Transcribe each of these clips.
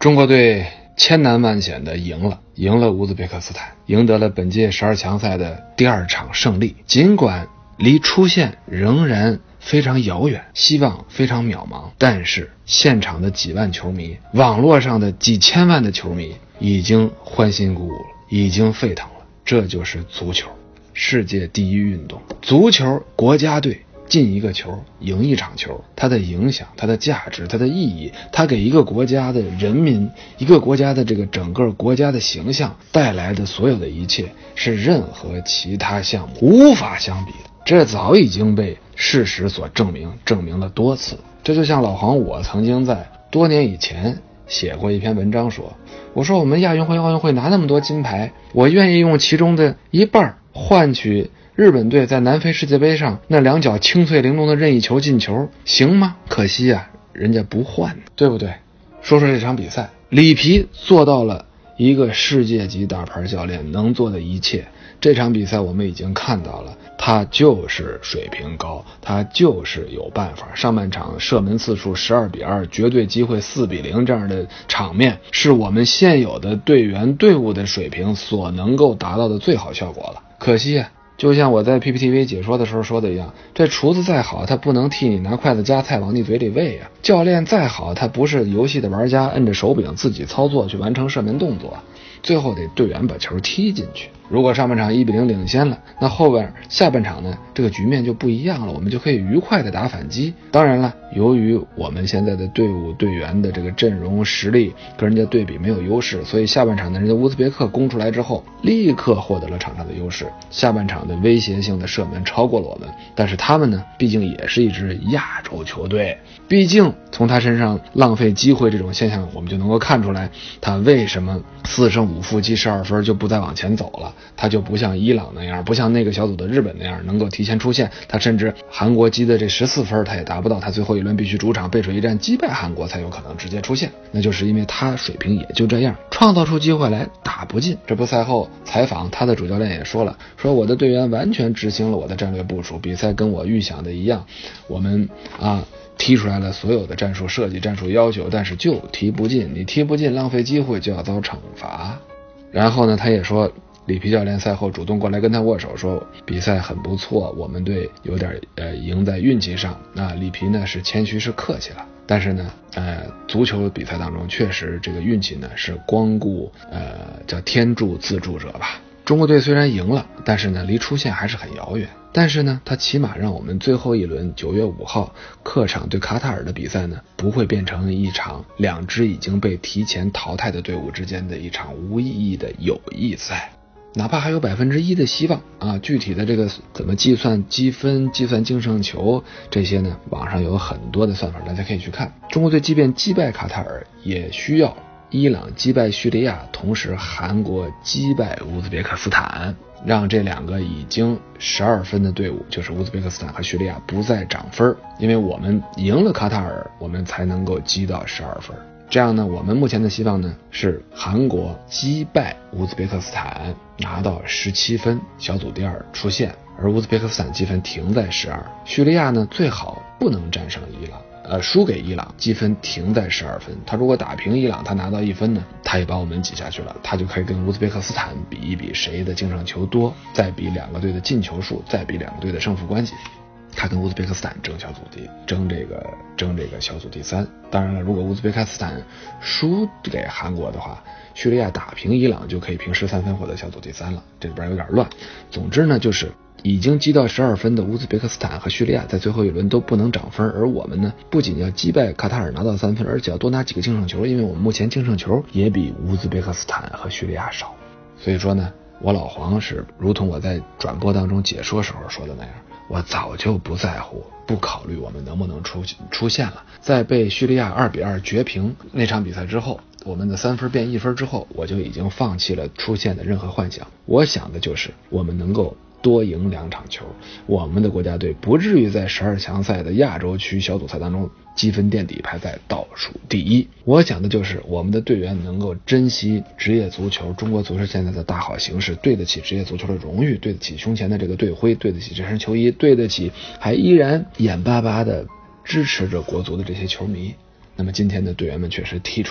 中国队千难万险的赢了乌兹别克斯坦，赢得了本届12强赛的第2场胜利。尽管离出线仍然非常遥远，希望非常渺茫，但是现场的几万球迷，网络上的几千万的球迷已经欢欣鼓舞了，已经沸腾了。这就是足球，世界第一运动。足球国家队进一个球，赢一场球，它的影响，它的价值，它的意义，它给一个国家的人民，一个国家的这个整个国家的形象带来的所有的一切，是任何其他项目无法相比的。这早已经被事实所证明了多次。这就像老黄我曾经在多年以前写过一篇文章我说我们亚运会奥运会拿那么多金牌，我愿意用其中的一半换取日本队在南非世界杯上那2脚清脆玲珑的任意球进球，行吗？可惜啊，人家不换，对不对？说说这场比赛，里皮做到了一个世界级大牌教练能做的一切。这场比赛我们已经看到了，他就是水平高，他就是有办法。上半场射门次数12比2，绝对机会4比0，这样的场面是我们现有的队员队伍的水平所能够达到的最好效果了。可惜啊，就像我在 PPTV 解说的时候说的一样，这厨子再好，他不能替你拿筷子夹菜往你嘴里喂啊。教练再好，他不是游戏的玩家，摁着手柄自己操作去完成射门动作，最后得队员把球踢进去。如果上半场1比0领先了，那下半场呢，这个局面就不一样了，我们就可以愉快的打反击。当然了，由于我们现在的队伍队员的这个阵容实力跟人家对比没有优势，所以下半场的人家乌兹别克攻出来之后，立刻获得了场上的优势，下半场的威胁性的射门超过了我们。但是他们呢，毕竟也是一支亚洲球队，毕竟从他身上浪费机会这种现象，我们就能够看出来他为什么4胜5负积12分就不再往前走了。他就不像伊朗那样，不像那个小组的日本那样能够提前出线，他甚至韩国积的这14分他也达不到，他最后一轮必须主场背水一战击败韩国才有可能直接出线，那就是因为他水平也就这样，创造出机会来打不进。这不赛后采访他的主教练也说了，说我的队员完全执行了我的战略部署，比赛跟我预想的一样，我们踢出来了所有的战术设计、战术要求，但是就踢不进，你踢不进浪费机会就要遭惩罚。然后呢，他也说里皮教练赛后主动过来跟他握手，说比赛很不错，我们队有点赢在运气上。那里皮呢是谦虚是客气了，但是呢足球比赛当中确实这个运气呢是光顾叫天助自助者吧。中国队虽然赢了，但是呢离出线还是很遥远。但是呢，他起码让我们最后一轮9月5号客场对卡塔尔的比赛呢，不会变成一场2支已经被提前淘汰的队伍之间的一场无意义的友谊赛。哪怕还有1%的希望啊，具体的这个怎么计算积分、计算净胜球这些呢，网上有很多的算法，大家可以去看。中国队即便击败卡塔尔，也需要伊朗击败叙利亚，同时韩国击败乌兹别克斯坦，让这2个已经12分的队伍，就是乌兹别克斯坦和叙利亚不再涨分，因为我们赢了卡塔尔，我们才能够积到12分。这样呢，我们目前的希望呢是韩国击败乌兹别克斯坦，拿到17分，小组第2出线，而乌兹别克斯坦积分停在12。叙利亚呢最好不能战胜伊朗，输给伊朗，积分停在12分。他如果打平伊朗，他拿到1分呢，他也把我们挤下去了，他就可以跟乌兹别克斯坦比一比谁的净胜球多，再比2个队的进球数，再比2个队的胜负关系。他跟乌兹别克斯坦争小组争这个小组第3。当然了，如果乌兹别克斯坦输给韩国的话，叙利亚打平伊朗就可以凭13分获得小组第3了，这里边有点乱。总之呢，就是已经积到12分的乌兹别克斯坦和叙利亚在最后一轮都不能涨分，而我们呢不仅要击败卡塔尔拿到3分，而且要多拿几个净胜球，因为我们目前净胜球也比乌兹别克斯坦和叙利亚少。所以说呢，我老黄是如同我在转播当中解说时候说的那样，我早就不在乎不考虑我们能不能出现了。在被叙利亚2比2绝平那场比赛之后，我们的3分变1分之后，我就已经放弃了出现的任何幻想。我想的就是我们能够多赢2场球，我们的国家队不至于在12强赛的亚洲区小组赛当中积分垫底排在倒数第1。我想的就是我们的队员能够珍惜职业足球，中国足球现在的大好形势，对得起职业足球的荣誉，对得起胸前的这个队徽，对得起这身球衣，对得起还依然眼巴巴的支持着国足的这些球迷。那么今天的队员们确实踢出来了，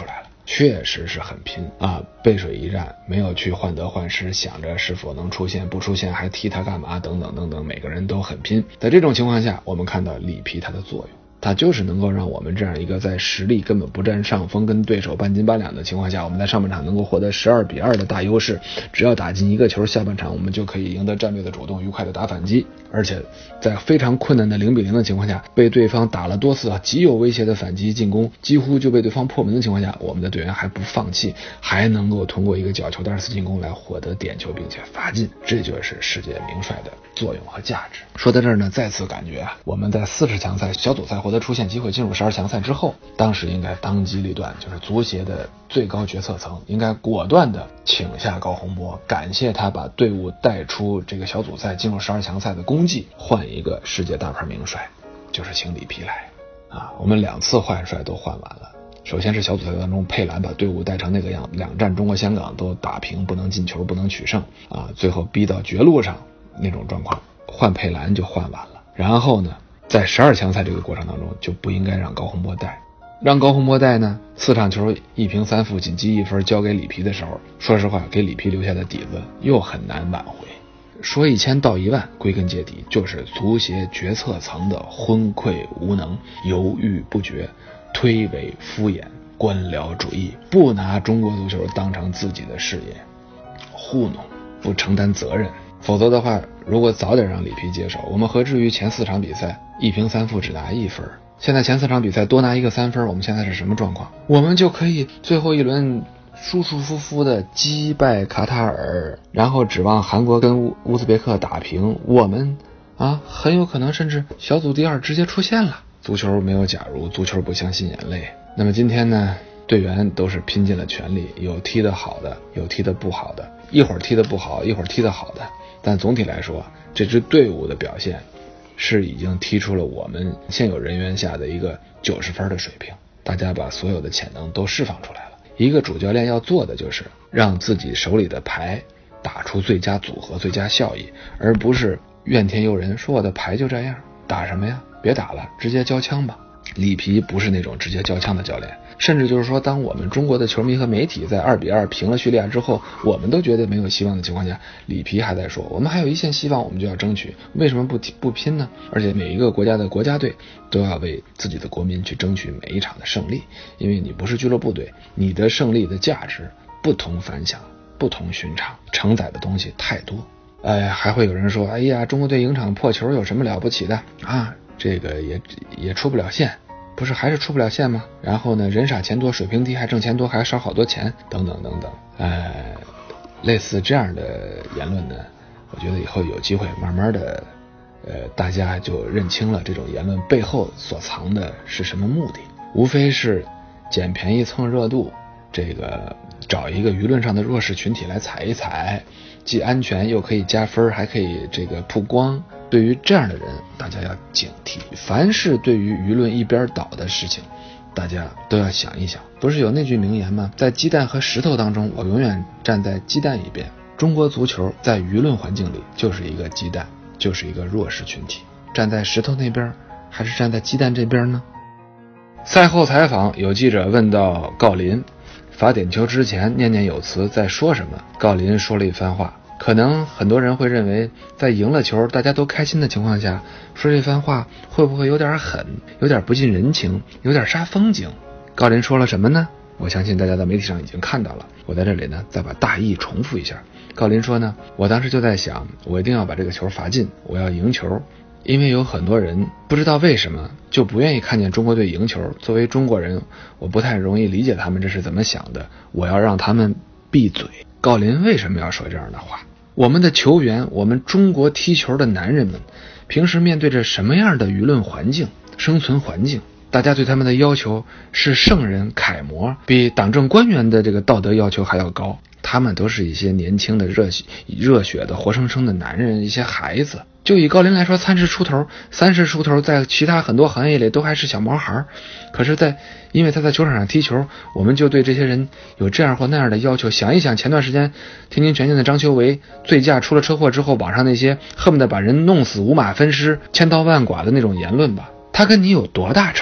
确实是很拼啊，背水一战，没有去患得患失，想着是否能出现，不出现还踢他干嘛等等等等，每个人都很拼。在这种情况下，我们看到里皮它的作用，它就是能够让我们这样一个在实力根本不占上风，跟对手半斤八两的情况下，我们在上半场能够获得12-2的大优势，只要打进一个球，下半场我们就可以赢得战略的主动，愉快的打反击。而且在非常困难的0-0的情况下，被对方打了多次极有威胁的反击进攻，几乎就被对方破门的情况下，我们的队员还不放弃，还能够通过一个角球的2次进攻来获得点球并且罚进，这就是世界名帅的作用和价值。说到这儿呢，再次感觉我们在40强赛小组赛获得出线机会进入12强赛之后，当时应该当机立断，就是足协的最高决策层应该果断的请下高洪波，感谢他把队伍带出这个小组赛进入12强赛的功绩，换一个世界大牌名帅，就是请里皮来啊。我们2次换帅都换完了，首先是小组赛当中佩兰把队伍带成那个样，2战中国香港都打平，不能进球不能取胜啊，最后逼到绝路上那种状况，换佩兰就换完了。然后呢，在12强赛这个过程当中就不应该让高洪波带，让高洪波带呢，4场球1平3负，仅积1分交给里皮的时候，说实话给里皮留下的底子又很难挽回。说1000道1万，归根结底就是足协决策层的昏聩无能，犹豫不决，推诿敷衍，官僚主义，不拿中国足球当成自己的事业，糊弄，不承担责任。否则的话，如果早点让里皮接手，我们何至于前4场比赛1平3负只拿1分？现在前4场比赛多拿一个3分，我们现在是什么状况？我们就可以最后一轮舒舒服服的击败卡塔尔，然后指望韩国跟乌兹别克打平，我们很有可能甚至小组第2直接出现了。足球没有假如，足球不相信眼泪。那么今天呢，队员都是拼尽了全力，有踢得好的，有踢得不好的，一会儿踢得不好，一会儿踢得好的，但总体来说，这支队伍的表现是已经踢出了我们现有人员下的一个90分的水平，大家把所有的潜能都释放出来了。一个主教练要做的就是让自己手里的牌打出最佳组合、最佳效益，而不是怨天尤人，说我的牌就这样，打什么呀？别打了，直接交枪吧。里皮不是那种直接交枪的教练，甚至就是说，当我们中国的球迷和媒体在2-2平了叙利亚之后，我们都觉得没有希望的情况下，里皮还在说我们还有一线希望，我们就要争取，为什么不拼呢？而且每一个国家的国家队都要为自己的国民去争取每一场的胜利，因为你不是俱乐部队，你的胜利的价值不同凡响，不同寻常，承载的东西太多。还会有人说，哎呀，中国队赢场破球有什么了不起的啊？这个也出不了线，不是还是出不了线吗？然后呢，人傻钱多，水平低，还挣钱多，还少好多钱，等等等等。类似这样的言论呢，我觉得以后有机会慢慢的，大家就认清了这种言论背后所藏的是什么目的，无非是捡便宜蹭热度，这个找一个舆论上的弱势群体来踩一踩，既安全又可以加分，还可以这个曝光。对于这样的人，大家要警惕，凡是对于舆论一边倒的事情，大家都要想一想。不是有那句名言吗？在鸡蛋和石头当中，我永远站在鸡蛋一边。中国足球在舆论环境里就是一个鸡蛋，就是一个弱势群体，站在石头那边还是站在鸡蛋这边呢？赛后采访，有记者问到郜林罚点球之前念念有词在说什么，郜林说了一番话。可能很多人会认为，在赢了球大家都开心的情况下说这番话会不会有点狠，有点不近人情，有点煞风景。郜林说了什么呢？我相信大家在媒体上已经看到了，我在这里呢再把大意重复一下。郜林说呢，我当时就在想，我一定要把这个球罚进，我要赢球，因为有很多人不知道为什么就不愿意看见中国队赢球，作为中国人，我不太容易理解他们这是怎么想的，我要让他们闭嘴。郜林为什么要说这样的话？我们的球员，我们中国踢球的男人们，平时面对着什么样的舆论环境、生存环境？大家对他们的要求是圣人楷模，比党政官员的这个道德要求还要高。他们都是一些年轻的热血的活生生的男人，一些孩子。就以郜林来说，30出头，30出头，在其他很多行业里都还是小毛孩，可是因为他在球场上踢球，我们就对这些人有这样或那样的要求。想一想前段时间天津权健的张修为醉驾出了车祸之后，网上那些恨不得把人弄死、五马分尸、千刀万剐的那种言论吧，他跟你有多大仇？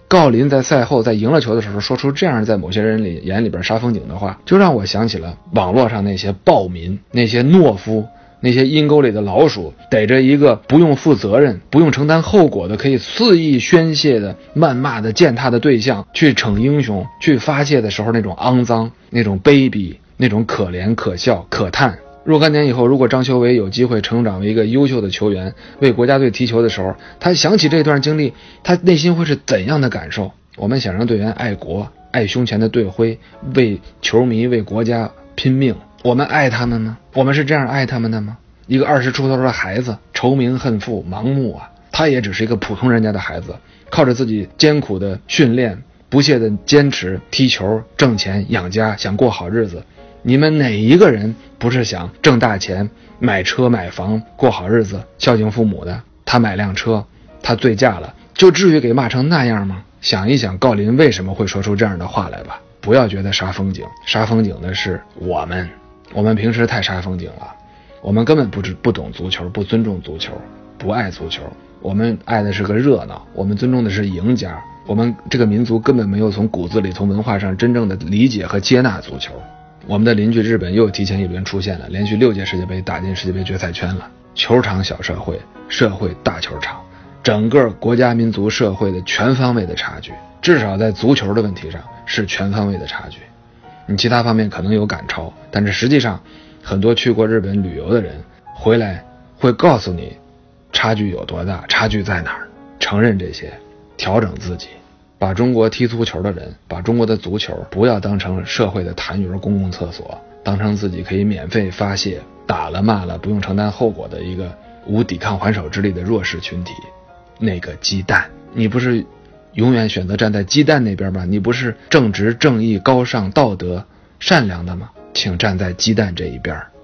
郜林在赛后在赢了球的时候说出这样在某些人眼里边杀风景的话，就让我想起了网络上那些暴民，那些懦夫，那些阴沟里的老鼠，逮着一个不用负责任不用承担后果的可以肆意宣泄的谩骂的践踏的对象去逞英雄去发泄的时候那种肮脏，那种卑鄙，那种可怜可笑可叹。若干年以后，如果张修为有机会成长为一个优秀的球员，为国家队踢球的时候，他想起这段经历，他内心会是怎样的感受？我们想让队员爱国，爱胸前的队徽，为球迷为国家拼命，我们爱他们吗？我们是这样爱他们的吗？一个20出头的孩子，仇名恨父，盲目啊，他也只是一个普通人家的孩子，靠着自己艰苦的训练，不懈的坚持踢球挣钱养家，想过好日子。你们哪一个人不是想挣大钱买车买房过好日子孝敬父母的？他买辆车，他醉驾了，就至于给骂成那样吗？想一想郜林为什么会说出这样的话来吧。不要觉得杀风景，杀风景的是我们平时太杀风景了，我们根本不懂足球，不尊重足球，不爱足球，我们爱的是个热闹，我们尊重的是赢家，我们这个民族根本没有从骨子里从文化上真正的理解和接纳足球。我们的邻居日本又提前一轮出现了，连续6届世界杯打进世界杯决赛圈了。球场小社会，社会大球场，整个国家民族社会的全方位的差距，至少在足球的问题上是全方位的差距。你其他方面可能有赶超，但是实际上很多去过日本旅游的人回来会告诉你差距有多大，差距在哪儿。承认这些，调整自己，把中国踢足球的人，把中国的足球不要当成社会的痰盂公共厕所，当成自己可以免费发泄，打了骂了不用承担后果的一个无抵抗还手之力的弱势群体。那个鸡蛋，你不是永远选择站在鸡蛋那边吗？你不是正直正义高尚道德善良的吗？请站在鸡蛋这一边。